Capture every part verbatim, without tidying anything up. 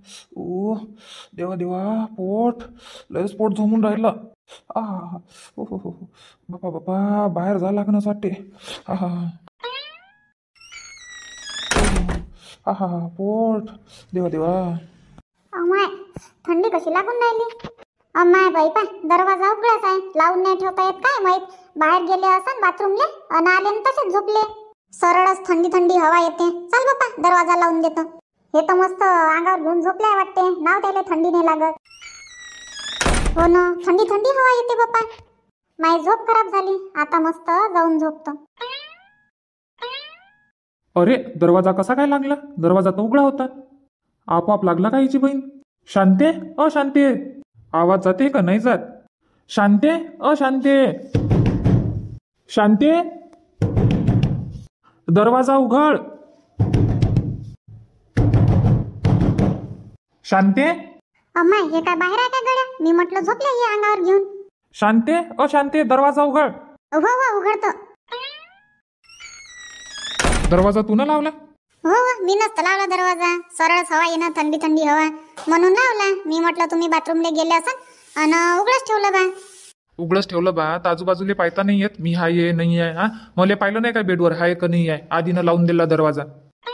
ओ देवा देवा, पोट लयच पोट झोमून राहिलं. आ हो हो हो, बापा बापा, बाहेर जा लागणंच वाटते. हा हा हा हा, पोट, देवा देवा. अमाय, थंडी कशी लागून राहिली. अमाय बाई, पाय दरवाजा उघडाच आहे, लावून नाही ठेवता येत काय माहित. बाहेर गेले असन बाथरूमले अन आले न तसेच झोपले. सरळच थंडी थंडी हवा येते. चल बापा, दरवाजा लावून देतो. हे तर मस्त अंगावर घेऊन झोपले वाटते, नाव त्याला थंडी नाही लागत. हो ना, थंडी थंडी हवा येते बापा. माझी झोप खराब झाली, आता मस्त जाऊन झोपतो. अरे, दरवाजा कसा काय लागला? दरवाजा तर उघडा होता. आपोआप लागला का हिची बहीण? शांते, अ शांते, आवाज जाते का नाही जात? शांते, अ शांते, शांते, दरवाजा उघड. शांते. अम्माय, हे काय बाहेर आहे का गड्या? मी म्हटलं झोपले हे अंगावर घेऊन. शांते, अ शांते, दरवाजा उघड. हो हो, उघडतो. दरवाजा तू न लावला? हो हो, मी नसतं लावला दरवाजा. सरळच हवा येणं, थंडी थंडी हवा म्हणून लावला. मी म्हटलं तुम्ही बाथरूमला गेले असाल आणि उघडच ठेवलं बा. उघडच ठेवलं बा, तर आजूबाजूला पाहता नाही येत मी हाय नाही आहे. हा, मला पाहिलं नाही का बेडवर हाय का नाही आहे? आधीनं लावून दिला दरवाजा.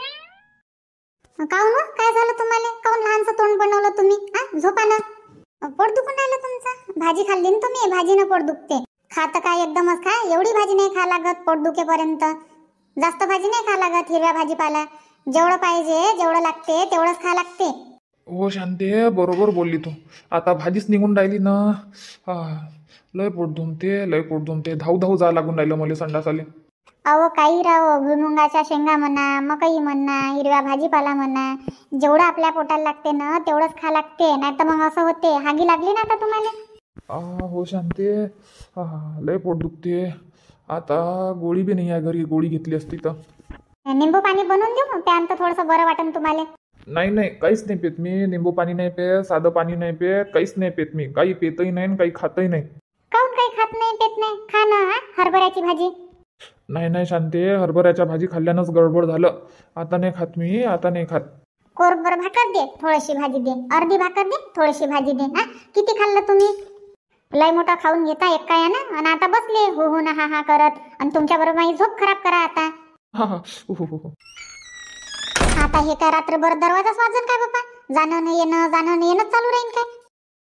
काहून हो, काय झालं तुम्हाला? काहून लहानसं तोंड बनवलं तुम्ही? हा, झोपा ना. पोट दुखून राहिलं तुमचं. भाजी खाल्ली ना तुम्ही, भाजीनं पोट दुखते. खात काय एकदमच खा, एवढी भाजी नाही खा लागत पोट दुखेपर्यंत. जास्त भाजी नाही खा लागत, हिरव्या भाजीपाला जेवढं पाहिजे जेवढं लागते तेवढंच खा लागते. हो शांते, बरोबर बोलली तू. आता भाजीच निघून राहिली ना. हा, लय पोट दुमते, लय पोट दुमते. धाऊ धाऊ जा लागून राहिलं मला संडासाले. अहो काही राहो, भुईमुगाच्या शेंगा म्हणा, मकई म्हणा, हिरव्या भाजीपाला म्हणा, जेवढं आपल्या पोटाला लागते ना तेवढंच खा लागते. नाही तर मग असं होते, हागी लागली ना आता तुम्हाला. आ हो शांते, हा लय पोट दुखते. आता गोळी बी नाही आहे घरी, गोळी घेतली असती तर. निंबू पाणी बनवून देऊ, त्यानं तर थोडंसं बरं वाटेल तुम्हाला. नाही नाही, काहीच नाही पेत मी. निंबू पाणी नाही पेत, साधं पाणी नाही पेत, काहीच नाही पेत मी. काही पेतही नाही, काही खातही नाही. काहून काही खात नाही, पेत नाही? खा ना, हरभऱ्याची भाजी. नाही नाही शांते, हरभऱ्याच्या भाजी खाल्ल्यानंच गडबड झालं. आता नाही खात मी, आता नाही खात. कोरभर भाकर दे, थोडीशी भाजी दे. अर्धी भाकर दे, थोडीशी भाजी दे. हा, किती खाल्लं तुम्ही? लय मोठा खाऊन घेता एक काय ना, आणि आता बसले हो हो ना हा हा करत. आणि तुमच्या बरोबर माझी झोप खराब करा आता. हा हा, हो हो हो. आता हे काय रात्रभर दरवाजाच वाजन काय बाबा? जाणं नाही येणं, जाणं नाही येणं चालू राहील काय?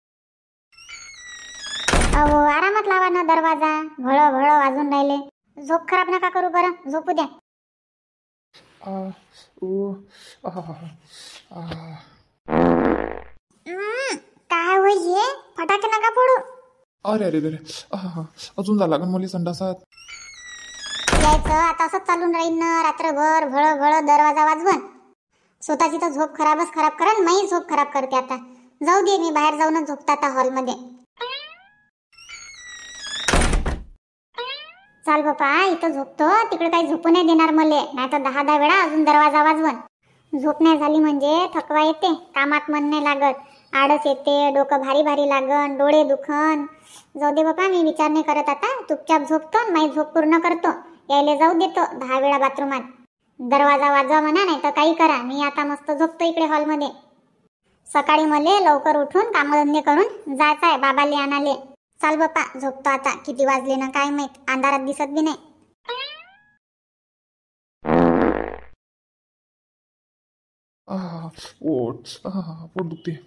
अहो, आरामात लावा ना दरवाजा. भळ भळ वाजून राहिले. झोप खराब नका करू, बरं झोपू द्या. आ ओ आ आ. काय होय हे? फटाके नका फोडू. अरे अरे अरे, हा, अजून जा लागन मुली संडासात. यायचं आता असंच चालून राहील ना रात्रभर, भळ भळ दरवाजा वाजवून. स्वतःची तर झोप खराबच खराब करा, मी झोप खराब करते आता. जाऊ दे, मी बाहेर जाऊनच झोपता आता हॉलमध्ये. चाल बापा, इथं झोपतो. तिकडे काही झोपू नाही देणार मले, नाही तर दहा दहा वेळा अजून दरवाजा वाजवून. झोप नाही झाली म्हणजे थकवा येते, कामात मन नाही लागत, आळस येते, डोकं भारी भारी लागन, डोळे दुखन. जाऊ दे बापा, मी विचार नाही करत आता. चुपचाप झोपतो, माझी झोप पूर्ण करतो. यायला जाऊ देतो दहा वेळा बाथरूमात. दरवाजा वाजवा म्हणा, नाही तर काही करा, मी आता मस्त झोपतो इकडे हॉलमध्ये. सकाळी मले लवकर उठून कामधंदे करून जायचं आहे बाबाले आणाले. चाल बापा, झोपतो आता. किती वाजले ना काय माहित, अंधारात दिसत बी नाही. आ पोट, आ पोट दुखते.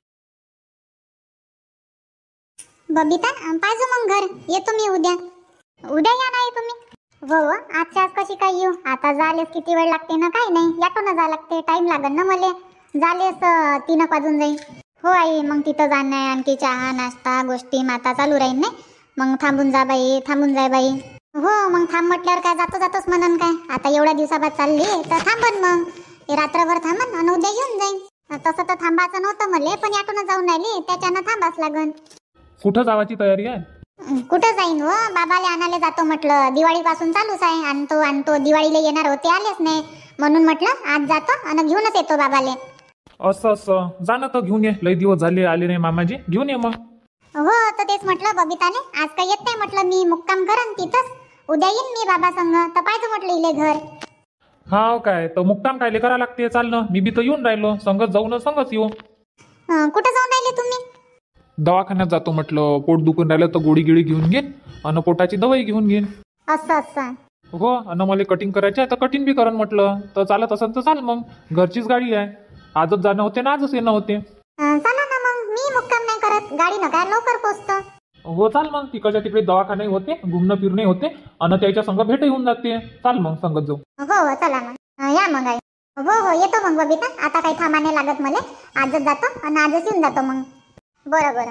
बबिता, पाहिजे मग घर. येतो मी उद्या. उद्या या नाही तुम्ही? हो हो, आजच्या आज कशी काय येऊ? आता झालेस किती वेळ लागते ना, काही नाही, याटोनं जा लागते. टाइम लागन ना मले. झालेस तीन एक वाजून जाईल. हो आई, मग तिथं जाणं आहे, आणखी चहा नाश्ता गोष्टी माता चालू राहील नाही. मग थांबून जा बाई, थांबून जाय बाई. हो, मग थांब म्हटल्यावर काय जातो जातोच म्हणन काय? आता एवढ्या दिवसाबाद चालली तर थांबन मग. रात्रभर थांबन आणि उद्या येऊन जाईन. तसं तर थांबायचं नव्हतं मले, पण याटोनं जाऊन राहिली त्याच्यानं थांबाच लागन. कुठं जावाची तयारी आहे? कुठं जाईन हो, बाबाले आणायला जातो म्हटलं. दिवाळी पासून चालूच आहे, आणतो आणतो. दिवाळीला येणार होते, आलेच नाही, म्हणून म्हटलं आज जातो आणि घेऊनच येतो बाबाले. असं असं, जा ना तर घेऊन ये. लई दिवस झाले आले नाही मामाजी, घेऊन ये मग. हो, तर तेच म्हटलं बबिताने, आज काय येत नाही म्हटलं, मी मुक्काम करन तिथंच. उद्या येईन मी बाबा संग, तर पाहिजे म्हटलं इले घर. हा काय, तर मुक्काम कायले करा लागते? चाल ना, मी बी तर येऊन राहिलो, संगत जाऊन संगच येऊ. अं, कुठं जाऊन राहिले तुम्ही? दवाखान्यात जातो म्हटलं. पोट दुखून राहिलं तर गोळी गिळी घेऊन घेईन आणि पोटाची दवाई घेऊन घेईन. असं असं हो, आणि मला कटिंग करायची आहे तर कटिंग बी करण म्हटलं. तर चालत असेल तर चाल मग. घरचीच गाडी आहे. आजच जाणं होते ना आजच येणं होते. अं, चला ना मग, मी मुक्काम नाही करत, गाडीनं काय लवकर पोचतो. हो चाल मग. तिकडच्या तिकडे दवाखाने होते, घुमणं फिरणे होते आणि त्याच्या संग भेट होऊन जाते. चाल मग संगत जाऊ. हो हो चला मग. अं, या मग आई. हो हो येतो मग बबिता. आता काही थांबा नाही लागत मला. आजच जातो आणि आजच येऊन जातो मग. बरं बरं.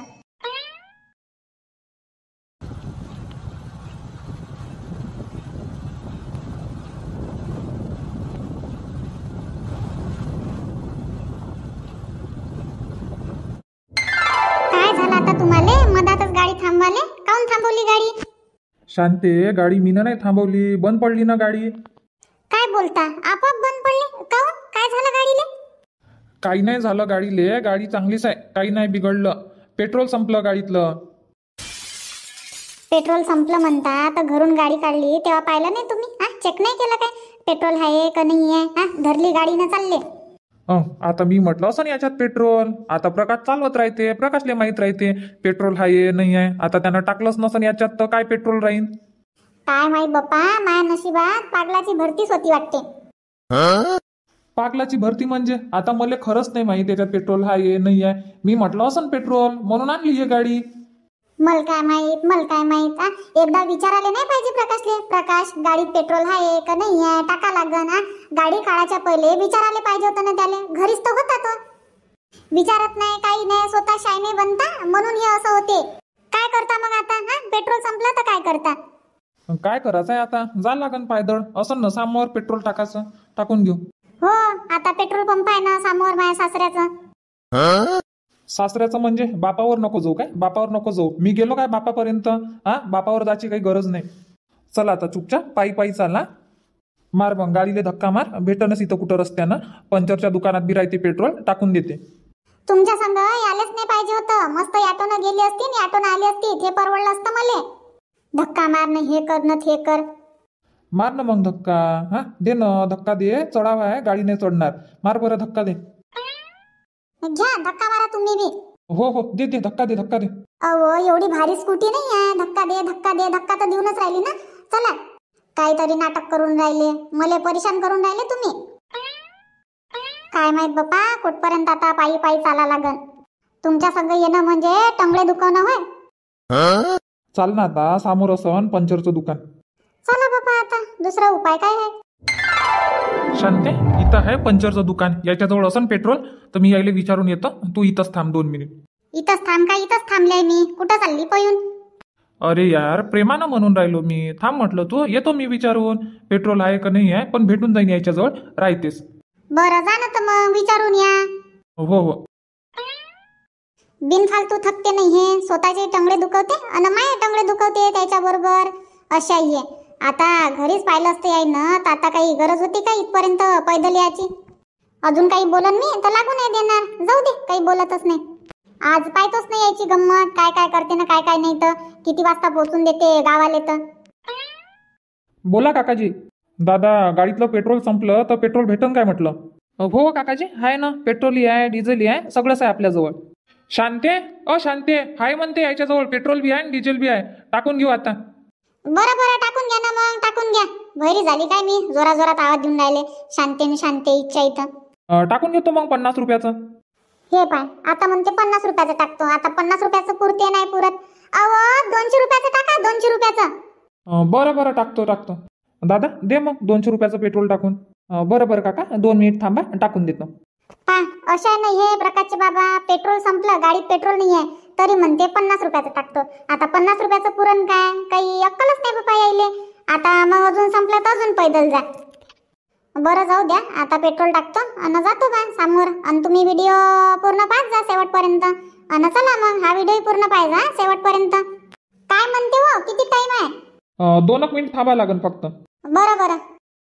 काय झालं आता तुम्हाला? मधातच गाडी थांबवाले? काऊन थांबवली गाडी? शांते, गाडी मीनं नाही थांबवली, बंद पडली ना गाडी. काय बोलता? आपोआप बंद पडली? काऊन? काय झालं गाडीले? काही नाही झालं गाडीले. गाडी चांगलीच आहे, काही नाही बिघडलं. पेट्रोल संपलं गाडीतलं. पेट्रोल संपलं म्हणता तर घरून गाडी काढली तेव्हा पाहिलं नाही तुम्ही? हा, चेक नाही केलं काय पेट्रोल आहे का नाही आहे? हा, धरली गाडीनं चालले. अं, आता मी म्हटलं असं याच्यात पेट्रोल. आता प्रकाश चालवत राहते, प्रकाशले माहित राहते पेट्रोल आहे नाही आहे. आता त्यानं टाकलंच नसन याच्यात तर काय पेट्रोल राहीन? काय माहित बाप्पा, माया नशिबात पागलाची भरतीच होती वाटते. पागलाची भरती म्हणजे? आता मला खरंच नाही माहित याच्यात पेट्रोल आहे नाही आहे. मी म्हटलं असं पेट्रोल म्हणून आणली ही गाडी. मल काय माहित, मल काय माहित. आ, एकदा विचारायला नाही पाहिजे प्रकाशले? प्रकाश, गाडीत पेट्रोल आहे का नाही आहे, टाका लागन. आ, गाडी काढायच्या पहिले विचारायला पाहिजे होतं ना त्याले. घरीच तर होता तो. विचारत नाही, काही नाही, स्वतः शाय नाही बनता म्हणून हे असं होते. काय करता मग आता? हा, पेट्रोल संपलं तर काय करता? काय करायचं आहे आता? जा लागन पायदळ. असं ना सामोर पेट्रोल टाकायचं, टाकून घेऊ. हो, आता पेट्रोल पंप आहे ना समोर माझ्या सासऱ्याचं. सासऱ्याचं म्हणजे? बापावर नको जाऊ काय? बापावर नको जाऊ. मी गेलो काय बापापर्यंत? हा, बापावर जायची काही गरज नाही. चला आता चुपचाप पायी पायी चाला. मार मग गाडीले धक्का मार. भेटनच इथं कुठं रस्त्यानं. पंचरच्या दुकानात बी राहते पेट्रोल, टाकून देते. तुमच्या संग यायलाच नाही पाहिजे होतं. मस्त ऑटोनं गेली असती आणि ऑटोनं आली असती, ते परवडलं असतं मला. धक्का मार, हे कर न ते कर. मार ना मग धक्का. हा, दे ना धक्का दे. चढावा आहे, गाडी नाही चढणार. मार बरं धक्का दे. घ्या धक्का मारा तुम्ही बी. हो हो दे दे धक्का दे धक्का दे. अहो, एवढी भारी स्कूटी नाही आहे. धक्का दे धक्का दे. धक्का तर देऊनच राहिली ना. चला, काहीतरी नाटक करून राहिले, मला परेशान करून राहिले तुम्ही. काय माहित बाप्पा, कुठपर्यंत आता पायी पायी चाला लागन. तुमच्या संग येणं म्हणजे टंगळे दुखवणं होय. चाल ना आता, समोर असं पंचरचं दुकान. चला बाप्पा, आता दुसरा उपाय काय आहे? शांते, इथं आहे पंचरचं दुकान. याच्याजवळ असं पेट्रोल तर मी यायला विचारून येतो. तू इथंच थांब दोन मिनिट. इथंच थांब का? इथंच थांबले मी. कुठं चालली पळून? अरे यार, प्रेमानं म्हणून राहिलो मी. थांब म्हटलं तू. येतो मी विचारून पेट्रोल आहे का नाही आहे. पण भेटून जाईन याच्याजवळ, राहतेस. बरं, जा ना तर मग विचारून या. हो हो. बिनफालतू थकते नाही हे. स्वतःचे टंगडे दुखवते आणि माये टंगडे दुखवते त्याच्याबरोबर. अशा आहे. आता घरीच पाहिलं असतं याय ना, तर आता काही गरज होती का इथपर्यंत पैदल यायची? अजून काही बोलन मी तर लागू नाही देणार. जाऊ दे, काही बोलतच नाही. आज पाहतोच नाही यायची गंमत, काय काय करते ना काय काय नाही. तर किती वाजता पोहोचून देते गावाले तर. बोला काकाजी. दादा, गाडीतलं पेट्रोल संपलं तर पेट्रोल भेटन काय म्हटलं? हो काकाजी, आहे ना. पेट्रोलही आहे, डिझेलही आहे, सगळंच आहे आपल्याजवळ. शांते, अ शांते, हाय म्हणते याच्याजवळ पेट्रोल बी आहे, डिझेल बी आहे. टाकून घेऊ आता. बरं बरं, टाकून घ्या ना मग, टाकून घ्या. भैरी झाली काय मी? जोरा जोरात आवाज देऊन राहिले. शांतेने शांते इच्छा इथं. टाकून घेतो मग पन्नास रुपयाचं. हे पाय, आता म्हणते पन्नास रुपयाचं टाकतो. आता पन्नास रुपयाचं पुरते नाही पुरत. अहो, दोनशे रुपयाचं टाका, दोनशे रुपयाचं. बरं बरं, टाकतो टाकतो. दादा दे मग दोनशे रुपयाचं पेट्रोल टाकून. बरं बरं काका, दोन मिनिट थांबा, टाकून देतो. पा, अशा नाही हे प्रकाशचे बाबा. पेट्रोल संपलं, गाडीत पेट्रोल नाही आहे, तरी म्हणते पन्नास रुपयाचं टाकतो. आता पन्नास रुपयाचं पुरण काय? काही अक्कलच नाही बाबा यायले. आता मग अजून संपलं तर अजून पैदल जा. बरं, जाऊ द्या. आता पेट्रोल टाकतो आणि जातो बा समोर. आणि तुम्ही व्हिडिओ पूर्ण पाहत जा शेवटपर्यंत. आणि चला मग, हा व्हिडिओ पूर्ण पाहिजा शेवटपर्यंत. काय म्हणते हो, किती टाइम आहे? दोन एक मिनिट थांबा लागेल फक्त. बरं बरं.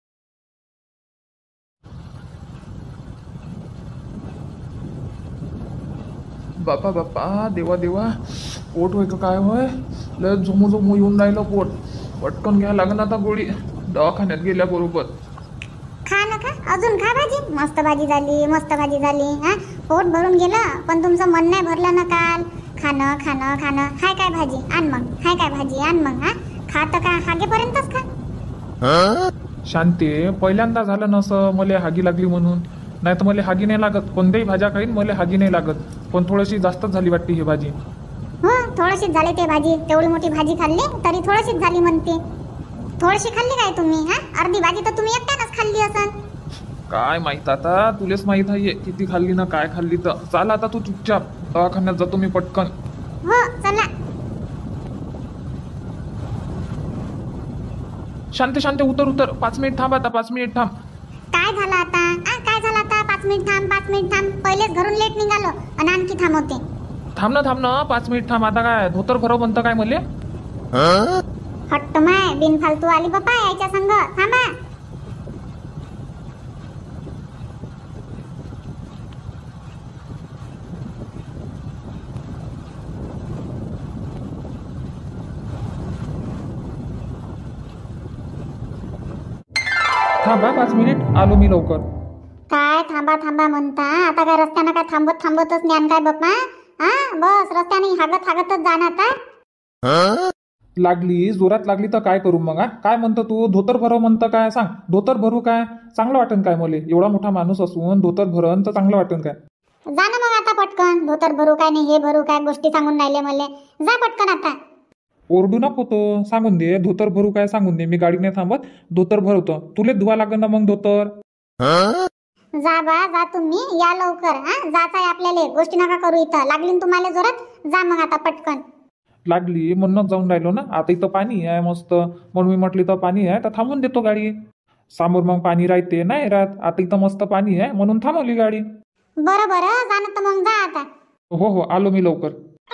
बापा बापा, देवा देवा, पोट होय का काय होय? लय झोमू झोमू येऊन राहिलं पोट. पटकन घ्या लागेल आता गोळी दवाखान्यात गेल्याबरोबर. खा ना खा, अजून खा भाजी. मस्त भाजी झाली, मस्त भाजी झाली. हा, पोट भरून गेलं, पण तुमचं मन नाही भरलं ना काल. खाणं खाणं खाणं. हाय काय भाजी आण मग, हाय काय भाजी आण मग. हा, खात का हागेपर्यंतच खा. शांते, पहिल्यांदा झालं ना असं मला हागी लागली म्हणून. नाही तर मला हागी नाही लागत, कोणत्याही भाज्या खाईन मला हागी नाही लागत. पण थोडीशी जास्तच झाली वाटते ही भाजी. हो, थोडीशीच झाली ते भाजी. तेवढी मोठी भाजी खाल्ली तरी थोडीशीच झाली म्हणते. थोडीशी खाल्ली काय तुम्ही? हा, अर्धी भाजी तर तुम्ही एकट्यानंच खाल्ली असन. काय माहित आता, तुलेच माहित आहे किती खाल्ली ना काय खाल्ली तर. चाल आता तू चुपचाप, दवाखान्यात जातो मी पटकन. हो चला. शांते शांते, उतर उतर. पाच मिनिट थांब आता, पाच मिनिट थांब. काय झालं आता? आ, काय झालं आता? पाच मिनिट थांब, पाच मिनिट थांब. पहिलेच घरून लेट निघालो आणि आणखी थांबवते. थांब ना थांब ना, पाच मिनिट थांब. आता काय धोतर भरव म्हणतं काय मले? हट्ट माय, बिनफालतू आली बापा यायच्या संग. थांबा. थांबा पाच मिनिट, आलो मी लवकर. काय थांबा थांबा म्हणता? आता काय रस्त्यानं काय थांबत थांबतच ज्ञान काय बाप्पा? हा, बस रस्त्याने हागत हागतच जाणार आता. लागली, जोरात लागली तर काय करू मग? हा, काय म्हणतो तू? धोतर भरव म्हणतं काय? सांग, धोतर भरू काय? चांगलं वाटेल काय मले? एवढा मोठा माणूस असून धोतर भरण तर चांगलं वाटेल काय? जा ना मग आता पटकन. धोतर भरू काय नाही हे भरू काय गोष्टी सांगून राहिले मले. जा पटकन आता. ओरडू नको तो, सांगून दे. धोतर भरू काय सांगून दे. मी गाडी नाही थांबत, धोतर भरवतो. तुले धुवा लागेल ना मग धोतर. जा बा, जा तुम्ही. या लवकर. हा, जायचं आहे आपल्याला. गोष्टी नका करू इथं. लागली ना तुम्हाला जोरात. जा मग आता पटकन. लागली म्हणूनच जाऊन राहिलो ना. आता इथं पाणी आहे मस्त, म्हणून मी म्हटली तर पाणी आहे तर थांबून देतो गाडी. समोर मग पाणी राहते नाही राहत. आता इथं मस्त पाणी आहे म्हणून थांबवली गाडी. बरं बरं, जा ना तर मग. जा आता. हो हो, आलो मी लवकर.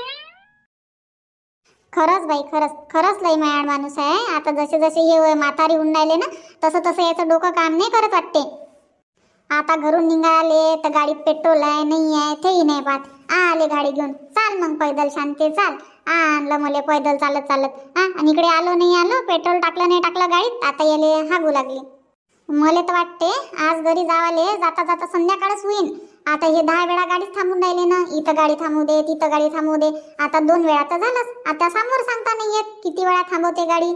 खरंच बाई, खरंच खरंच लई मायाळ माणूस आहे. आता जसे जसे हे म्हातारी होऊन राहिले ना, तसं तसं याचं डोकं काम नाही करत वाटते. आता घरून निघाले तर गाडीत पेट्रोल आहे नाही आहे तेही नाही पाहत. आले गाडी घेऊन. चाल मग पैदल शांते चाल. आणलं मला पैदल चालत चालत. हा, आणि इकडे आलो नाही आलो, पेट्रोल टाकलं नाही टाकलं गाडीत. आता याले हागू लागली. मला तर वाटते आज घरी जावाले जाता जाता संध्याकाळच होईन. आता हे दहा वेळा गाडीत थांबून राहिले ना. इथं गाडी थांबू दे, तिथं गाडी थांबू दे. आता दोन वेळा तर झालंच. आता समोर सांगता नाही येत किती वेळा थांबवते गाडी.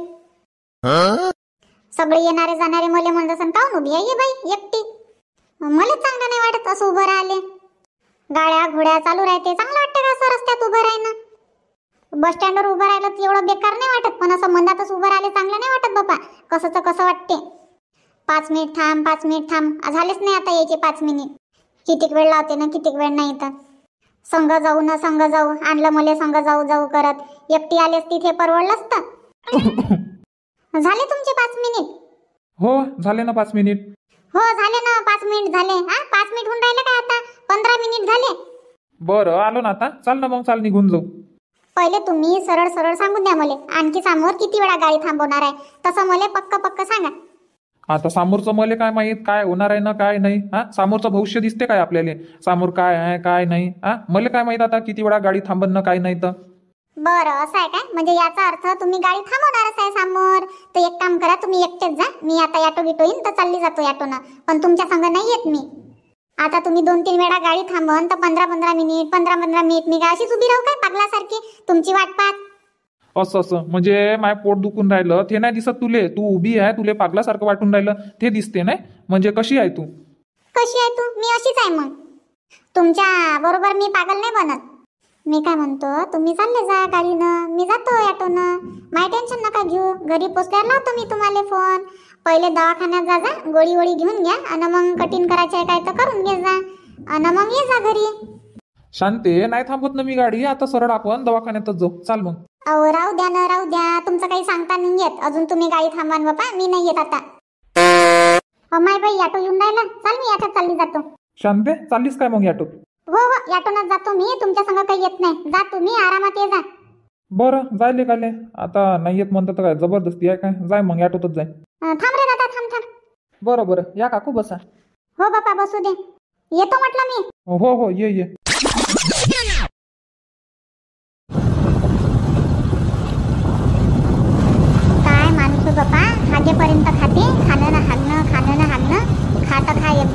सगळे येणारे जाणारे मला म्हणत असं काऊन उभी आहे बाई एकटी. मला चांगलं नाही वाटत असं उभं राहिले. गाड्या घोड्या चालू राहते, चांगलं वाटतं का असं रस्त्यात उभं राहणं? बस स्टँडवर उभं राहिलं तर एवढं बेकार नाही वाटत, पण असं मंदातच उभं राहिले चांगलं नाही वाटत बाबा. कसं तर कसं वाटते. पाच मिनिट थांब, पाच मिनिट थांब. झालेच नाही आता यायचे पाच मिनिट. कितीक वेळ लावते ना, कितीक वेळ नाही. तर संघ जाऊ ना संघ जाऊ. आणलं मला संघ जाऊ जाऊ करत. एकटी आलेच तिथे परवडलं असतं. झाले तुमचे पाच मिनिट? हो झाले ना पाच मिनिट. हो झाले ना पाच मिनिट झाले. हा, पाच मिनिट होऊन राहिले काय? आता पंधरा मिनिट झाले. बरं आलो ना आता. चाल ना मग, चाल निघून जाऊ. पहिले तुम्ही सरळ सरळ सांगून द्या मला. आणखी समोर किती वेळा गाडी थांबवणार आहे तसं मला पक्क पक्क सांगा. आता समोरचं मला काय माहित काय होणार आहे ना काय नाही. हा, समोरचं भविष्य दिसते काय आपल्याला? समोर काय आहे काय नाही. हा, मला काय माहित आता किती वेळा गाडी थांबन ना काय नाही. तर बरं असं आहे काय? म्हणजे याचा अर्थ तुम्ही गाडी थांबवणारच आहे समोर. तर एक काम करा, तुम्ही एकटेच जा. मी आता ऑटो गिटो येईन तर चालली जातो ऑटोनं. पण तुमच्या संग नाही येत मी. आता तुम्ही दोन तीन वेळा गाडी थांबवून तर पंधरा पंधरा मिनिट पंधरा पंधरा मिनिट मी काय अशीच उभी राहू काय पागलासारखी तुमची वाट पाहत? असं असं म्हणजे माय पोट दुखून राहिलं ते नाही दिसत तुले? तू उभी आहे, तुले पागलासारखं वाटून राहिलं ते दिसते नाही? म्हणजे कशी आहे तू? कशी आहे तू? मी अशीच आहे मग. तुमच्या बरोबर मी पागल नाही बनत. मी काय म्हणतो, तुम्ही चालले जा गाडीनं, मी जातो ऑटोनं. माय टेन्शन नका घेऊ. घरी पोचल्यावर लावतो मी तुम्हाला फोन. पहिले दवाखान्यात जा जा, गोळी वोळी घेऊन घ्या आणि मग कटिंग करायचं आहे काय तर करून घे जा आणि मग ये जा घरी. शांते, नाही थांबत ना मी गाडी. आता सरळ आपण दवाखान्यातच जाऊ. चाल मग. अहो राहू द्या ना, राहू द्या. तुमचं काही सांगता नाही येत. अजून तुम्ही गाडी थांबवा बापा, मी नाही येत आता. अमाय बाई ऑटो येऊन राहिला. चाल मी ऑटोत चालली जातो. शांते, चाललीस काय मग ऑटोत? हो हो, ऑटोनच जातो मी. तुमच्या संग काही येत नाही. जा तुम्ही आरामात ये जा. बरं जायले काले. आता नाही येत म्हणतात काय जबरदस्ती आहे काय? जाय मग ऑटोतच जाय. थांब रे दादा, थांब थांब. बरं बरं, या काकू बसा. हो बापा बसू दे. येतो म्हटलं मी. हो हो, ये ये. काय माणूस बापा, हागेपर्यंत खाते. खाणं ना हागणं, खाणं ना हागणं. खात खा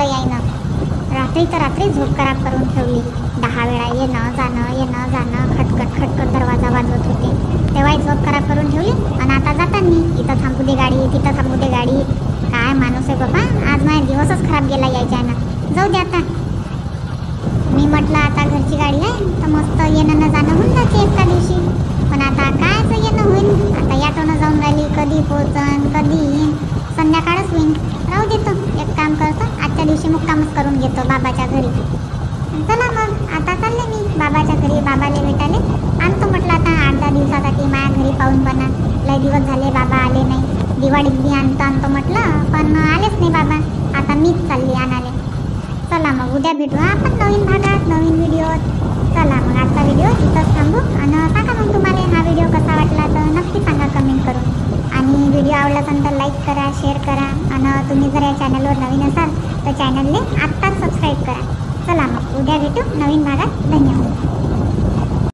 यायनं. रात्री तर रात्री झोप खराब करून ठेवली. दहा वेळा येणं जाणं येणं जाणं खटखट खटखट दरवाजा वाजवत होते. तेव्हाही झोप खराब करून ठेवली. आणि आता जाताना इथं थांबू दे गाडी, तिथं थांबू दे गाडी. काय माणूस आहे बाबा, आज माझा दिवसच खराब गेला यायच्या ना. जाऊ दे आता. मी म्हटलं आता घरची गाडी आहे तर मस्त येणं न जाणं होऊन जाते एका दिवशी. पण आता कायचं येणं होईल. आता याटोनं जाऊन राहिली, कधी पोहोचन कधी येईन, संध्याकाळच होईन. राहू देतो, एक काम करतो, आजच्या दिवशी मुक्कामच करून घेतो बाबाच्या घरी. चला मग आता चालले मी बाबाच्या घरी, बाबाले भेटाले. आणतो म्हटलं आता आठ दहा दिवसासाठी माझ्या घरी पाहून बना. लय दिवस झाले बाबा आले नाही. दिवाळीत बी आणतो आणतो म्हटलं पण आलेच नाही बाबा. आता मीच चालली आणाले. चला मग उद्या भेटू आपण नवीन भागात नवीन व्हिडिओत. चला मग आजचा व्हिडिओ इथंच थांबू. आणि सांगा मग तुम्हाला हा व्हिडिओ कसा वाटला तर नक्की सांगा कमेंट करून. आणि व्हिडिओ आवडला असेल तर लाईक करा, शेअर करा. आणि तुम्ही जर या चॅनलवर नवीन असाल तर चॅनलने आत्ताच सबस्क्राईब करा. चला मग उद्या भेटू नवीन भागात. धन्यवाद.